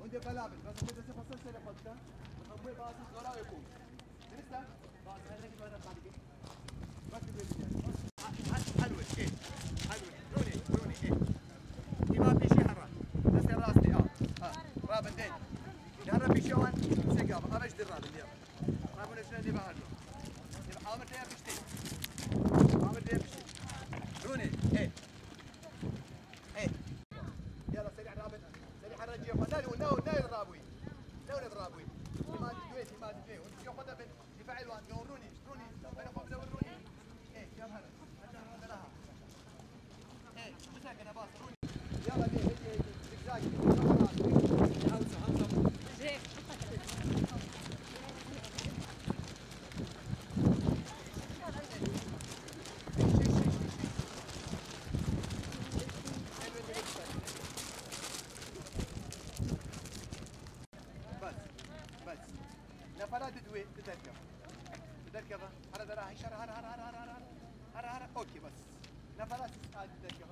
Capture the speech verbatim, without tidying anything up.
وندي قلابل بس كده تفصل سنه خدتها وخمي باصص ولا يكون لسه باص هذا كده انا خالي بس كده حلوه ايه حلوه روني روني ايه دي ما في شيء حرام بس راسي اه اه رابط دين جرب في شوان سقابه ابش دراب اليوم ما بقول شنو اللي بعده يبقى عامل ده بشتي عامل ده بشتي روني ايه ايه يلا سريع رابط سريع الرجيه نالو نالو نالو الرابوي نالو الرابوي ما تدوي ما تدوي وانت شو خذها بدفاع الوان روني روني انا فوق روني ايه يا هلا هذا لها ايه مساك انا باص روني يلا دي هي زقزاق هاوسه هاوسه زيك نفرات تدوي تتركب تتركب هذا راح يشر هر هر هر هر هر هر هر اوكي بس نفرات تتركب